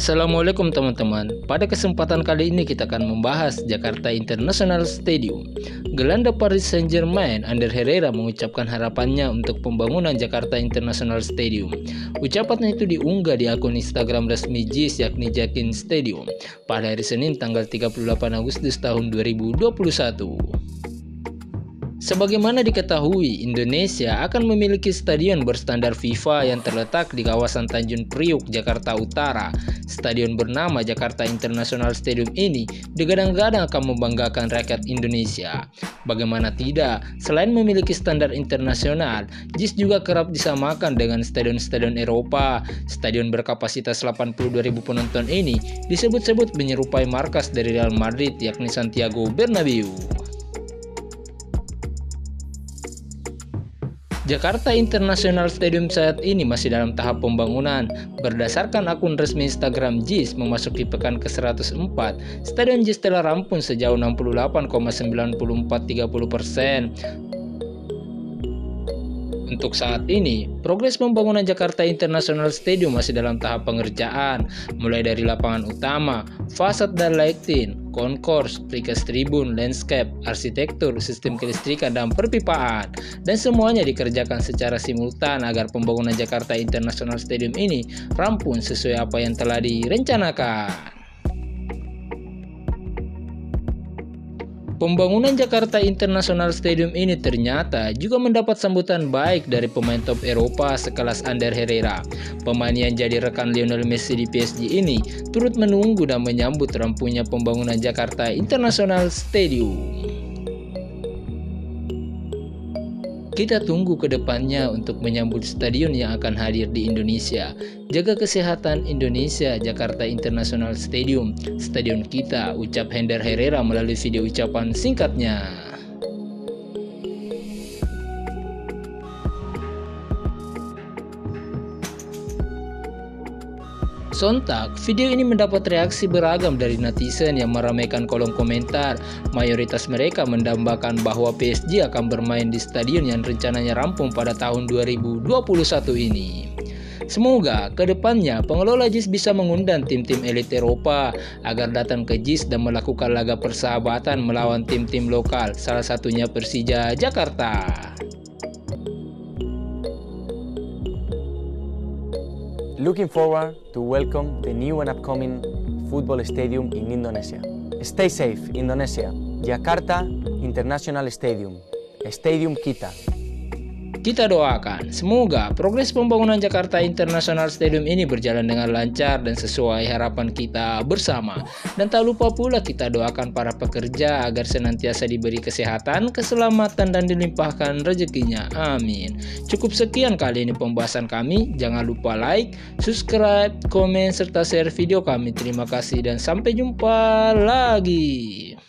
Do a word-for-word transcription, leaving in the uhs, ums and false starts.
Assalamualaikum teman-teman. Pada kesempatan kali ini kita akan membahas Jakarta International Stadium. Gelanda Paris Saint-Germain Ander Herrera mengucapkan harapannya untuk pembangunan Jakarta International Stadium. Ucapannya itu diunggah di akun Instagram resmi Jis yakni Jakin Stadium pada hari Senin tanggal tiga puluh delapan Agustus tahun dua ribu dua puluh satu. Sebagaimana diketahui, Indonesia akan memiliki stadion berstandar FIFA yang terletak di kawasan Tanjung Priuk, Jakarta Utara. Stadion bernama Jakarta International Stadium ini digadang-gadang akan membanggakan rakyat Indonesia. Bagaimana tidak, selain memiliki standar internasional, Jis juga kerap disamakan dengan stadion-stadion Eropa. Stadion berkapasitas delapan puluh dua ribu penonton ini disebut-sebut menyerupai markas dari Real Madrid yakni Santiago Bernabeu. Jakarta International Stadium saat ini masih dalam tahap pembangunan. Berdasarkan akun resmi Instagram Jis, memasuki pekan ke seratus empat, Stadion Jis telah rampung sejauh enam puluh delapan koma sembilan empat tiga nol persen. Untuk saat ini, progres pembangunan Jakarta International Stadium masih dalam tahap pengerjaan, mulai dari lapangan utama, fasad dan lighting, concourse, plikas tribun, landscape, arsitektur, sistem kelistrikan, dan perpipaan. Dan semuanya dikerjakan secara simultan agar pembangunan Jakarta International Stadium ini rampung sesuai apa yang telah direncanakan. Pembangunan Jakarta International Stadium ini ternyata juga mendapat sambutan baik dari pemain top Eropa sekelas Ander Herrera. Pemain yang jadi rekan Lionel Messi di P S G ini turut menunggu dan menyambut rampungnya pembangunan Jakarta International Stadium. Kita tunggu ke depannya untuk menyambut stadion yang akan hadir di Indonesia. Jaga kesehatan Indonesia, Jakarta International Stadium, stadion kita, ucap Ander Herrera melalui video ucapan singkatnya. Sontak, video ini mendapat reaksi beragam dari netizen yang meramaikan kolom komentar. Mayoritas mereka mendambakan bahwa P S G akan bermain di stadion yang rencananya rampung pada tahun dua ribu dua puluh satu ini. Semoga kedepannya pengelola Jis bisa mengundang tim-tim elit Eropa agar datang ke Jis dan melakukan laga persahabatan melawan tim-tim lokal, salah satunya Persija Jakarta. Looking forward to welcome the new and upcoming football stadium in Indonesia. Stay safe, Indonesia. Jakarta International Stadium. Stadium kita. Kita doakan semoga progres pembangunan Jakarta International Stadium ini berjalan dengan lancar dan sesuai harapan kita bersama. Dan tak lupa pula kita doakan para pekerja agar senantiasa diberi kesehatan, keselamatan, dan dilimpahkan rezekinya. Amin. Cukup sekian kali ini pembahasan kami. Jangan lupa like, subscribe, komen, serta share video kami. Terima kasih dan sampai jumpa lagi.